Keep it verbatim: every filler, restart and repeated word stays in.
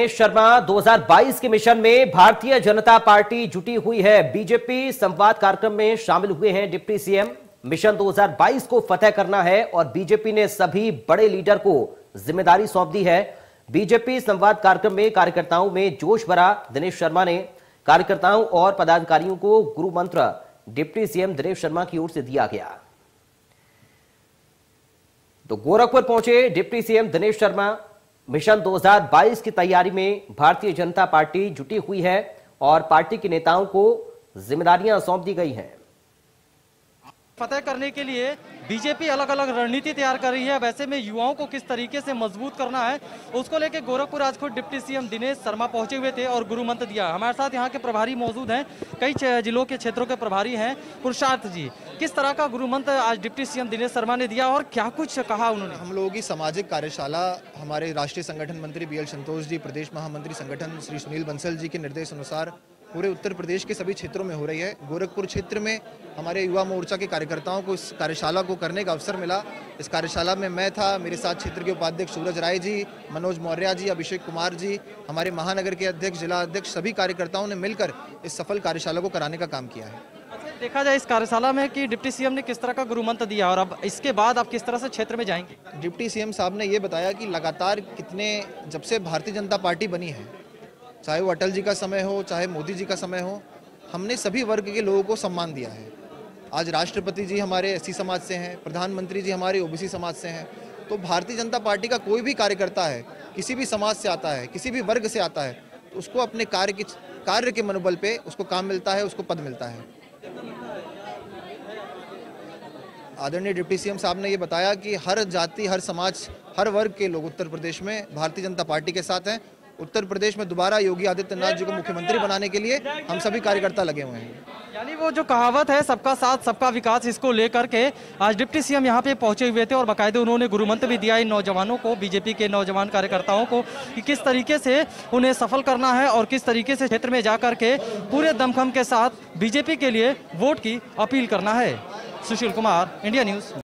शर्मा दो हज़ार बाईस के मिशन में भारतीय जनता पार्टी जुटी हुई है। बीजेपी संवाद कार्यक्रम में शामिल हुए हैं डिप्टी सीएम। मिशन दो हज़ार बाईस को फतेह करना है और बीजेपी ने सभी बड़े लीडर को जिम्मेदारी सौंप दी है। बीजेपी संवाद कार्यक्रम में कार्यकर्ताओं में जोश भरा। दिनेश शर्मा ने कार्यकर्ताओं और पदाधिकारियों को गुरु मंत्र डिप्टी सीएम दिनेश शर्मा की ओर से दिया गया। तो गोरखपुर पहुंचे deputy CM Dinesh Sharma. Mission दो हज़ार बाईस की तैयारी में भारतीय जनता पार्टी जुटी हुई है और पार्टी के नेताओं को जिम्मेदारियां सौंप दी गई हैं। फतेह करने के लिए बीजेपी अलग अलग रणनीति तैयार कर रही है। वैसे में युवाओं को किस तरीके से मजबूत करना है उसको लेकर गोरखपुर आज खुद डिप्टी सीएम दिनेश शर्मा पहुंचे हुए थे और गुरु मंत्र दिया। हमारे साथ यहाँ के प्रभारी मौजूद हैं, कई जिलों के क्षेत्रों के प्रभारी हैं। पुरुषार्थ जी, किस तरह का गुरु मंत्र आज डिप्टी सीएम दिनेश शर्मा ने दिया और क्या कुछ कहा उन्होंने? हम लोगों की सामाजिक कार्यशाला हमारे राष्ट्रीय संगठन मंत्री बी एल संतोष जी, प्रदेश महामंत्री संगठन श्री सुनील बंसल जी के निर्देश अनुसार पूरे उत्तर प्रदेश के सभी क्षेत्रों में हो रही है। गोरखपुर क्षेत्र में हमारे युवा मोर्चा के कार्यकर्ताओं को इस कार्यशाला को करने का अवसर मिला। इस कार्यशाला में मैं था, मेरे साथ क्षेत्र के उपाध्यक्ष सूरज राय जी, मनोज मौर्य जी, अभिषेक कुमार जी, हमारे महानगर के अध्यक्ष, जिला अध्यक्ष, सभी कार्यकर्ताओं ने मिलकर इस सफल कार्यशाला को कराने का काम किया है। देखा जाए इस कार्यशाला में कि डिप्टी सीएम ने किस तरह का गुरु मंत्र दिया और अब इसके बाद आप किस तरह से क्षेत्र में जाएंगे? डिप्टी सीएम साहब ने ये बताया कि लगातार कितने जब से भारतीय जनता पार्टी बनी है, चाहे वो अटल जी का समय हो, चाहे मोदी जी का समय हो, हमने सभी वर्ग के लोगों को सम्मान दिया है। आज राष्ट्रपति जी हमारे एससी समाज से हैं, प्रधानमंत्री जी हमारे ओबीसी समाज से हैं। तो भारतीय जनता पार्टी का कोई भी कार्यकर्ता है, किसी भी समाज से आता है, किसी भी वर्ग से आता है, तो उसको अपने कार्य की कार्य के मनोबल पे उसको काम मिलता है, उसको पद मिलता है। आदरणीय डिप्टी सीएम साहब ने ये बताया कि हर जाति, हर समाज, हर वर्ग के लोग उत्तर प्रदेश में भारतीय जनता पार्टी के साथ हैं। उत्तर प्रदेश में दोबारा योगी आदित्यनाथ जी को मुख्यमंत्री बनाने के लिए हम सभी कार्यकर्ता लगे हुए हैं। यानी वो जो कहावत है सबका साथ सबका विकास, इसको लेकर के आज डिप्टी सीएम यहाँ पे पहुंचे हुए थे और बाकायदे उन्होंने गुरु मंत्र भी दिया इन नौजवानों को, बीजेपी के नौजवान कार्यकर्ताओं को, कि किस तरीके से उन्हें सफल करना है और किस तरीके से क्षेत्र में जाकर के पूरे दमखम के साथ बीजेपी के लिए वोट की अपील करना है। Sushil Kumar, India news.